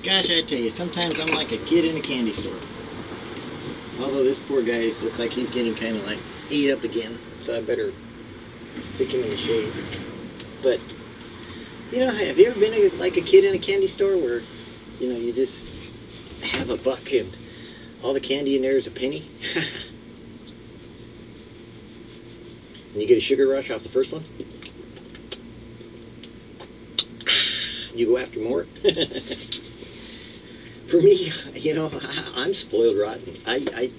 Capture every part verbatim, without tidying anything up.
Gosh, I tell you, sometimes I'm like a kid in a candy store. Although this poor guy looks like he's getting kind of like ate up again, so I better stick him in the shade. But, you know, have you ever been a, like a kid in a candy store where, you know, you just have a buck and all the candy in there is a penny? And you get a sugar rush off the first one? You go after more? For me, you know, I'm spoiled rotten. I, I,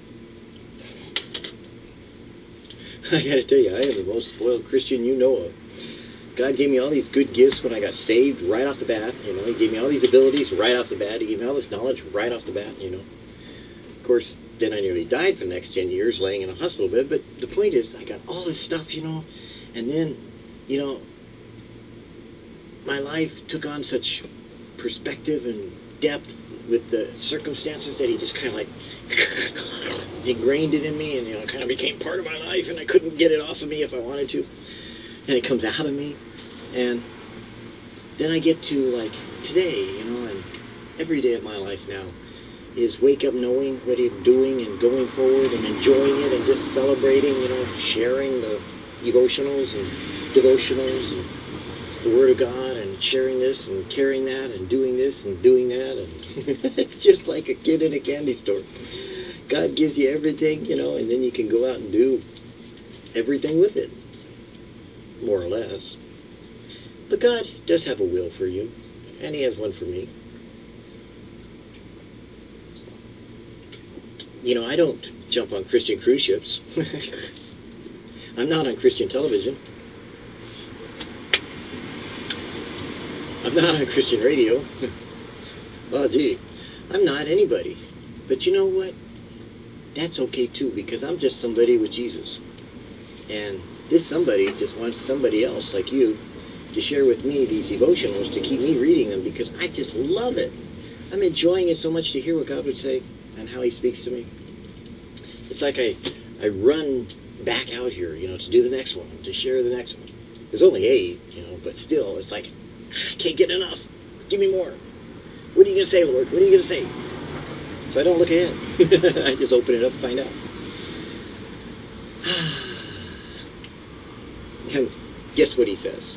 I gotta tell you, I am the most spoiled Christian you know of. God gave me all these good gifts when I got saved right off the bat. You know, He gave me all these abilities right off the bat. He gave me all this knowledge right off the bat, you know. Of course, then I nearly died for the next ten years laying in a hospital bed. But the point is, I got all this stuff, you know, and then, you know, my life took on such perspective and depth with the circumstances that He just kind of like ingrained it in me, and, you know, it kind of became part of my life, and I couldn't get it off of me if I wanted to, and it comes out of me. And then I get to like today, you know, and every day of my life now is wake up knowing what I'm doing and going forward and enjoying it and just celebrating, you know, sharing the Evotionals and devotionals and the Word of God and sharing this and carrying that and doing this and doing that. And it's just like a kid in a candy store. God gives you everything, you know, and then you can go out and do everything with it, more or less. But God does have a will for you, and He has one for me. You know, I don't jump on Christian cruise ships. I'm not on Christian television. I'm not on Christian radio. Oh, gee, I'm not anybody. But you know what? That's okay, too, because I'm just somebody with Jesus. And this somebody just wants somebody else like you to share with me these devotionals, to keep me reading them, because I just love it. I'm enjoying it so much to hear what God would say and how He speaks to me. It's like I, I run back out here, you know, to do the next one, to share the next one. There's only eight, you know, but still, it's like, I can't get enough. Give me more. What are you going to say, Lord? What are you going to say? So I don't look ahead. I just open it up and find out. And guess what He says?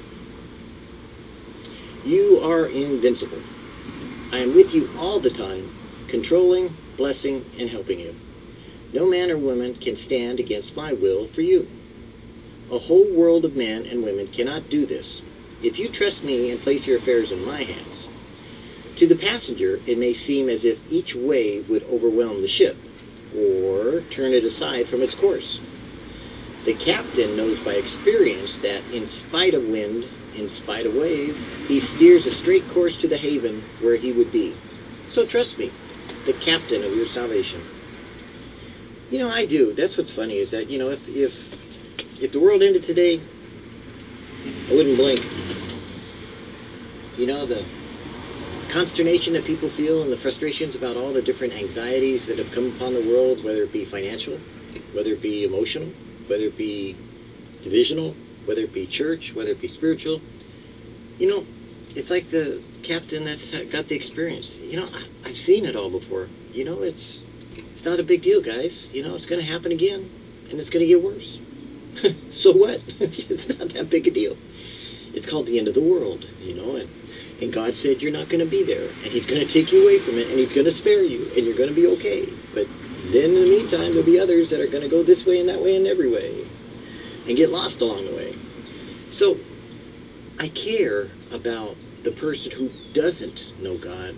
You are invincible. I am with you all the time, controlling, blessing, and helping you. No man or woman can stand against my will for you. A whole world of men and women cannot do this. If you trust me and place your affairs in my hands. To the passenger, it may seem as if each wave would overwhelm the ship, or turn it aside from its course. The captain knows by experience that in spite of wind, in spite of wave, he steers a straight course to the haven where he would be. So trust me, the captain of your salvation. You know, I do. That's what's funny, is that, you know, if if if the world ended today, I wouldn't blink. You know, the consternation that people feel and the frustrations about all the different anxieties that have come upon the world, whether it be financial, whether it be emotional, whether it be divisional, whether it be church, whether it be spiritual. You know, it's like the captain that's got the experience. You know, I, I've seen it all before. You know, it's it's not a big deal, guys. You know, it's going to happen again, and it's going to get worse. So what? It's not that big a deal. It's called the end of the world, you know, and, and God said you're not going to be there, and He's going to take you away from it, and He's going to spare you, and you're going to be okay. But then in the meantime, there'll be others that are going to go this way and that way and every way, and get lost along the way. So I care about the person who doesn't know God,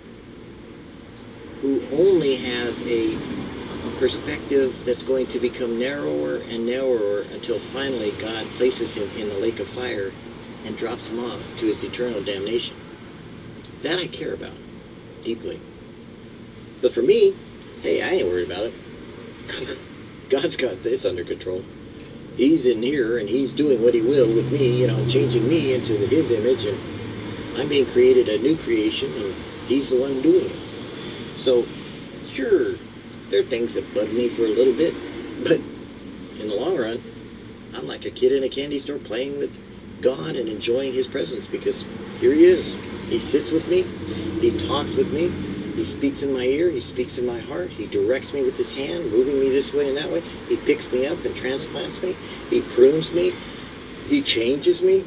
who only has a perspective that's going to become narrower and narrower until finally God places him in the lake of fire and drops him off to his eternal damnation. That I care about deeply. But for me, hey, I ain't worried about it. God's got this under control. He's in here and He's doing what He will with me, you know, changing me into His image, and I'm being created a new creation, and He's the one doing it. So, sure, there are things that bug me for a little bit, but in the long run, I'm like a kid in a candy store playing with God and enjoying His presence, because here He is. He sits with me. He talks with me. He speaks in my ear. He speaks in my heart. He directs me with his hand, moving me this way and that way. He picks me up and transplants me. He prunes me. He changes me.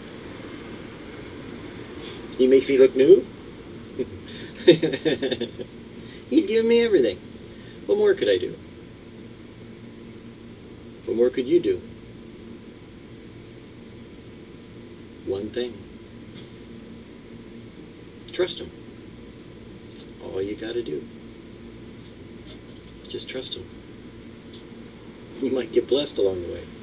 He makes me look new. He's given me everything. What more could I do? What more could you do? One thing. Trust him. That's all you got to do. Just trust him. You might get blessed along the way.